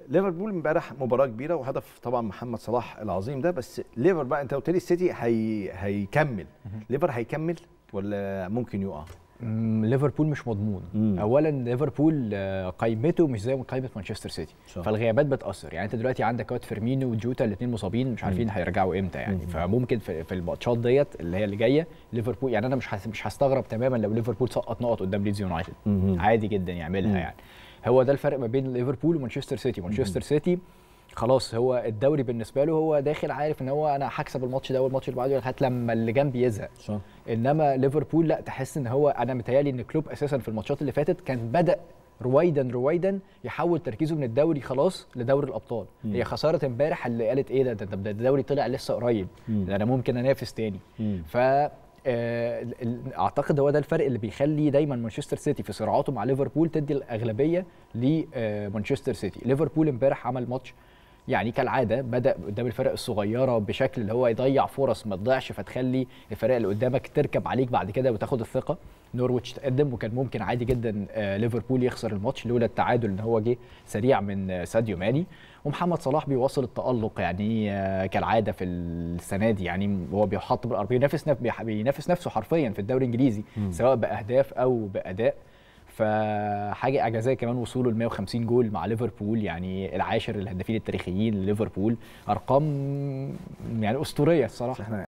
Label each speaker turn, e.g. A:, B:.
A: ليفربول امبارح مباراه كبيره وهدف طبعا محمد صلاح العظيم ده، بس ليفر بقى انت قلت لي السيتي هيكمل. ليفر هيكمل ولا ممكن يقع؟
B: ليفربول مش مضمون. اولا ليفربول قائمته مش زي قائمه مانشستر سيتي، فالغيابات بتاثر. يعني انت دلوقتي عندك وقت فيرمينو وجوتا الاثنين مصابين، مش عارفين هيرجعوا امتى يعني. فممكن في الماتشات ديت اللي هي اللي جايه ليفربول، يعني انا مش هستغرب تماما لو ليفربول سقط نقط قدام ليدز يونايتد، عادي جدا يعملها يعني. هو ده الفرق ما بين ليفربول ومانشستر سيتي. مانشستر سيتي خلاص هو الدوري بالنسبه له، هو داخل عارف ان هو انا هكسب الماتش ده والماتش اللي بعده لغايه لما اللي جنبي يزهق. انما ليفربول لا، تحس ان هو انا متهيألي ان كلوب اساسا في الماتشات اللي فاتت كان بدا رويدا يحول تركيزه من الدوري خلاص لدوري الابطال. هي خساره امبارح اللي قالت ايه ده الدوري طلع لسه قريب، ده انا ممكن انافس تاني. ف اعتقد هو ده الفرق اللي بيخلي دايما مانشستر سيتي في صراعاته مع ليفربول تدي الاغلبيه لمانشستر سيتي. ليفربول امبارح عمل ماتش يعني كالعاده، بدا قدام الفرق الصغيره بشكل اللي هو يضيع فرص ما تضيعش، فتخلي الفرق اللي قدامك تركب عليك بعد كده وتاخد الثقه. نورويتش تقدم وكان ممكن عادي جدا ليفربول يخسر الماتش لولا التعادل ان هو جه سريع من ساديو ماني. ومحمد صلاح بيواصل التألق يعني كالعاده في السنه دي، يعني هو بيحط بالارض، بينافس نفسه حرفيا في الدوري الانجليزي سواء باهداف او باداء. فحاجه اعجازيه كمان وصوله ل 150 جول مع ليفربول، يعني العاشر الهدافين التاريخيين لليفربول، ارقام يعني اسطوريه الصراحه.